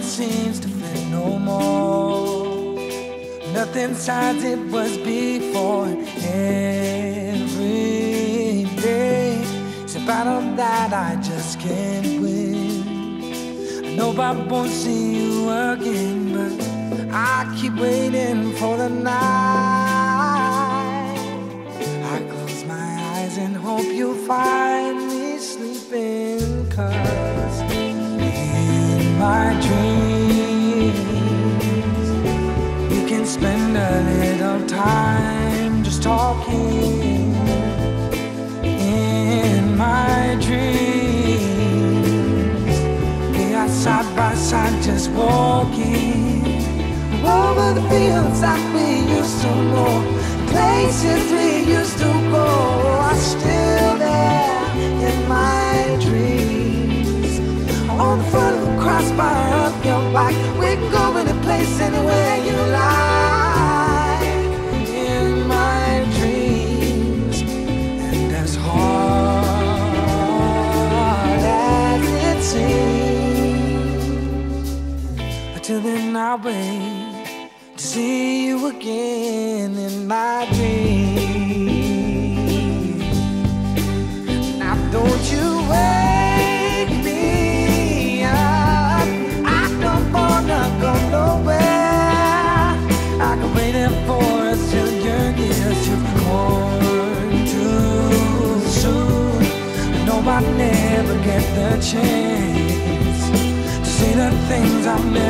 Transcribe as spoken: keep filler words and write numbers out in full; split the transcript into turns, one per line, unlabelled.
it seems to fit no more. Nothing's as it was before. Every day it's a battle that I just can't win. I know I won't see you again, but I keep waiting for the night. I close my eyes and hope you'll find me sleeping, 'cause in my dreams we can spend a little time just talking. In my dreams we are side by side just walking over the fields that we used to know, places we used to go are still there in my dreams. On the front of the crossbar of your bike, we're going to place anywhere you like. In my dreams, and as hard as it seems, until then I'll wait to see you again in my dreams. Now don't you wake me up, I don't wanna go nowhere. I can wait for us till your years you've gone too soon. I know I never get the chance to say the things I've